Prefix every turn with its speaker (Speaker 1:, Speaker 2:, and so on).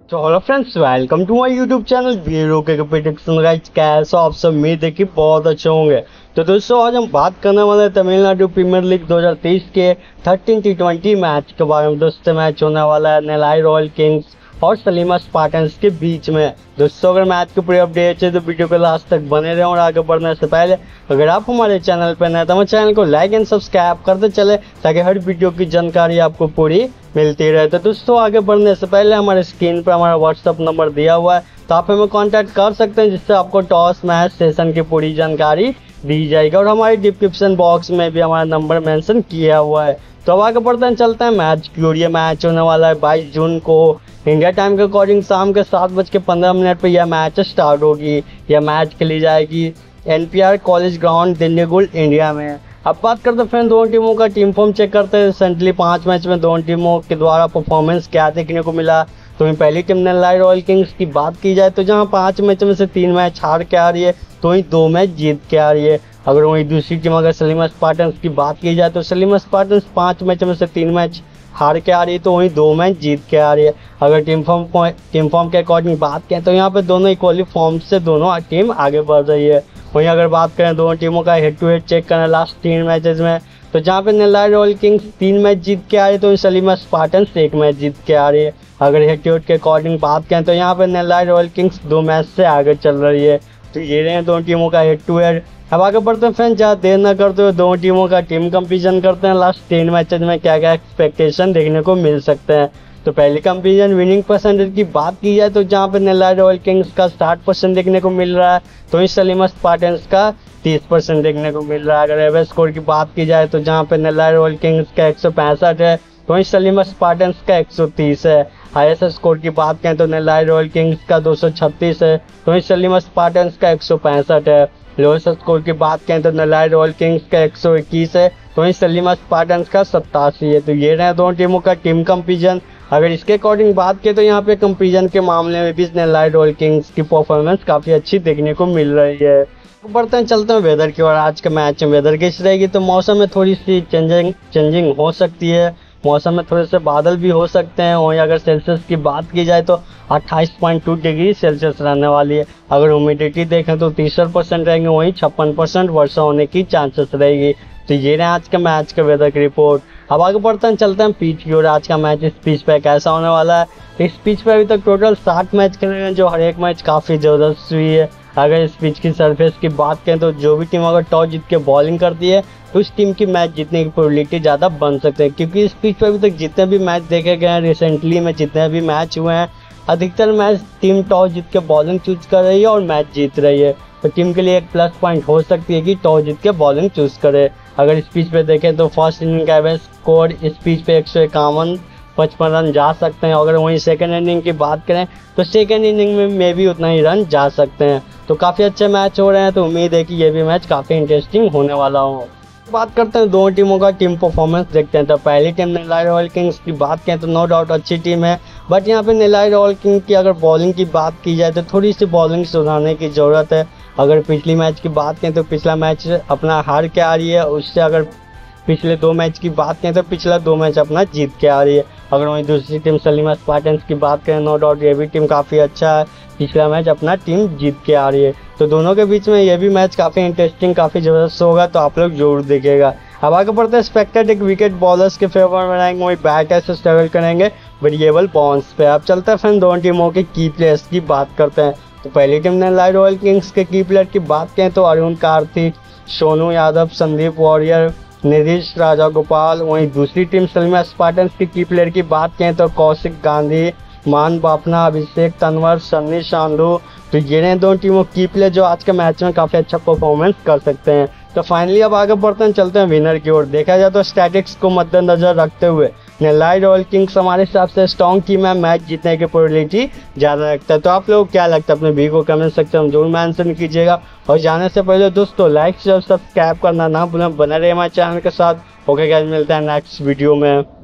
Speaker 1: तो hello friends, welcome to my YouTube channel Veero के prediction guys. कैसा आप सब? उम्मीद है कि बहुत अच्छे होंगे। तो दोस्तों, आज हम बात करने वाले हैं तमिलनाडु प्रीमियर लीग 2023 के 13 T20 मैच के बारे में। दोस्तों, मैच होने वाला है नेल्लाई रॉयल किंग्स और सलीमा स्पार्टन्स के बीच में। दोस्तों, अगर मैच के पूरे अपडेट है तो वीडियो को लास्ट तक बने रहें। और आगे बढ़ने से पहले अगर आप हमारे चैनल पर नए तो हमारे चैनल को लाइक एंड सब्सक्राइब करते चले, ताकि हर वीडियो की जानकारी आपको पूरी मिलती रहे। तो दोस्तों, आगे बढ़ने से पहले हमारे स्क्रीन पर हमारा व्हाट्सअप नंबर दिया हुआ है, तो आप हमें कांटेक्ट कर सकते हैं, जिससे आपको टॉस मैच सेशन की पूरी जानकारी दी जाएगी। और हमारे डिस्क्रिप्शन बॉक्स में भी हमारा नंबर मेंशन किया हुआ है। तो अब आगे बढ़ते हैं, चलते हैं मैच की ओर। ये मैच होने वाला है 22 जून को इंडिया टाइम के अकॉर्डिंग शाम के 7:15 पर यह मैच स्टार्ट होगी। यह मैच खेली जाएगी NPR college ground Dindigul India में। अब बात करते हैं फ्रेंड दोनों टीमों का टीम फॉर्म चेक करते हैं। रिसेंटली 5 मैच में दोनों टीमों के द्वारा परफॉर्मेंस क्या देखने को मिला। तो वहीं पहली टीम नेल्लाई रॉयल किंग्स की बात की जाए तो जहां 5 मैच में से 3 मैच हार के आ रही है, तो वहीं 2 मैच जीत के आ रही है। अगर वहीं दूसरी टीम अगर सलीमा स्पार्टन्स की बात की जाए तो सलीमा स्पार्टन्स 5 मैच में से 3 मैच हार के आ रही है, तो वहीं 2 मैच जीत के आ रही है। अगर टीम फॉर्म के अकॉर्डिंग बात करें तो यहाँ पे दोनों इक्वली फॉर्म से दोनों टीम आगे बढ़ रही है। वहीं अगर बात करें दोनों टीमों का हेड टू हेड चेक करें लास्ट 3 मैचेस में, तो जहाँ पे नेल्लाई रॉयल किंग्स 3 मैच जीत के आ रही है, तो सलीमा स्पार्टन्स 1 मैच जीत के आ रही है। अगर हेड टू हेड के अकॉर्डिंग बात करें तो यहाँ पे नेल्लाई रॉयल किंग्स 2 मैच से आगे चल रही है। तो ये रहे दोनों टीमों का हेड टू हेड। अब आगे बढ़ते हैं फ्रेंड, ज़्यादा देर न करते हुए दोनों टीमों का टीम कंपैरिजन करते हैं। लास्ट 3 मैचेस में क्या क्या एक्सपेक्टेशन देखने को मिल सकते हैं। तो पहले कंपैरिजन विनिंग परसेंटेज की बात की जाए तो जहाँ पे नेल्लाई रॉयल किंग्स का 60% देखने को मिल रहा है, तो वहीं सलीमा स्पार्टन्स का 30% देखने को मिल रहा है। अगर एवरेज स्कोर की बात की जाए तो जहाँ पे नेल्लाई रॉयल किंग्स का 165 है, तो वहीं सलीमा स्पार्टन्स का 130 है। हाईएस्ट स्कोर की बात करें तो नेल्लाई रॉयल किंग्स का 236 है, तो वहीं सलीमा स्पार्टन्स का 165 है। लोएस्ट स्कोर की बात करें तो नेल्लाई रॉयल किंग्स का 121 है, तो वहीं सलीमा स्पार्टन्स का 87 है। तो ये रहे दोनों टीमों का टीम कंपैरिजन। अगर इसके अकॉर्डिंग बात करें तो यहाँ पे कंपैरिजन के मामले में भी नेल्लाई रॉयल किंग्स की परफॉर्मेंस काफ़ी अच्छी देखने को मिल रही है। बढ़ते हैं, चलते हैं वेदर की ओर। आज के मैच में वेदर कैसी रहेगी, तो मौसम में थोड़ी सी चेंजिंग हो सकती है। मौसम में थोड़े से बादल भी हो सकते हैं। वहीं अगर सेल्सियस की बात की जाए तो 28.2 डिग्री सेल्सियस रहने वाली है। अगर ह्यूमिडिटी देखें तो 63% रहेंगे, वहीं 56% वर्षा होने की चांसेस रहेगी। तो ये रहे आज के मैच के वेदर की रिपोर्ट। अब आगे बढ़ते हैं, चलते हैं पिच की ओर। आज का मैच इस पिच पे कैसा होने वाला है। इस पिच पे अभी तक टोटल 7 मैच खेले हैं, जो हर एक मैच काफ़ी ज़बरदस्त हुई है। अगर इस पिच की सरफेस की बात करें तो जो भी टीम अगर टॉस जीत के बॉलिंग करती है, तो उस टीम की मैच जीतने की प्रोबेबिलिटी ज़्यादा बन सकते हैं। क्योंकि इस पिच पर अभी तक जितने भी मैच देखे गए हैं, रिसेंटली में जितने भी मैच हुए हैं, अधिकतर मैच टीम टॉस जीत के बॉलिंग चूज कर रही है और मैच जीत रही है। तो टीम के लिए एक प्लस पॉइंट हो सकती है कि टॉस जीत के बॉलिंग चूज करे। अगर इस पिच पे देखें तो फर्स्ट इनिंग का एवरेज स्कोर इस पिच पे 151-55 रन जा सकते हैं। अगर वहीं सेकंड इनिंग की बात करें तो सेकंड इनिंग में भी उतना ही रन जा सकते हैं। तो काफ़ी अच्छे मैच हो रहे हैं, तो उम्मीद है कि ये भी मैच काफ़ी इंटरेस्टिंग होने वाला हो। बात करते हैं दोनों टीमों का टीम परफॉर्मेंस देखते हैं। तो पहली टीम नेल्लाई रॉयल किंग्स की बात करें तो नो डाउट अच्छी टीम है, बट यहाँ पे नेल्लाई रॉयल किंग्स की अगर बॉलिंग की बात की जाए तो थोड़ी सी बॉलिंग सुधारने की ज़रूरत है। अगर पिछली मैच की बात करें तो पिछला मैच अपना हार के आ रही है, उससे अगर पिछले 2 मैच की बात करें तो पिछला 2 मैच अपना जीत के आ रही है। अगर वहीं दूसरी टीम सलीमा स्पार्टन्स की बात करें, नो डाउट ये भी टीम काफ़ी अच्छा है, पिछला मैच अपना टीम जीत के आ रही है। तो दोनों के बीच में ये भी मैच काफ़ी इंटरेस्टिंग, काफ़ी ज़बरदस्त होगा, तो आप लोग जरूर देखिएगा। अब आगे बढ़ते हैं, एक्सपेक्टेड एक विकेट बॉलर्स के फेवर में रहेंगे, वही बैटर्स से स्ट्रगल करेंगे वेरिएबल बाउंस पे। अब चलते हैं फिर दोनों टीमों के की प्लेयर्स की बात करते हैं। तो पहली टीम नेल्लाई रॉयल किंग्स के की प्लेयर की बात करें तो अरुण कार्तिक, सोनू यादव, संदीप वॉरियर, नीतीश राजा गोपाल। वहीं दूसरी टीम सलीमा स्पार्टन्स की प्लेयर की बात करें तो कौशिक गांधी, मान बाफना, अभिषेक तंवर, सन्नी शांडू। तो ये रहे दोनों टीमों की प्लेयर जो आज के मैच में काफ़ी अच्छा परफॉर्मेंस कर सकते हैं। तो फाइनली अब आगे बढ़ते हैं, चलते हैं विनर की ओर। देखा जाए तो स्टैटिक्स को मद्देनजर रखते हुए नेल्लाई रॉयल किंग्स हमारे हिसाब से स्ट्रॉन्ग टीम है, मैच जीतने की प्रोबेबिलिटी ज़्यादा रखता है। तो आप लोग क्या लगता है, अपने वीडियो को कमेंट सेक्शन में जरूर मेंशन कीजिएगा। और जाने से पहले दोस्तों लाइक शेयर सब्सक्राइब करना ना भूलें, बने रहे हमारे चैनल के साथ। ओके गाइस, मिलते हैं नेक्स्ट वीडियो में।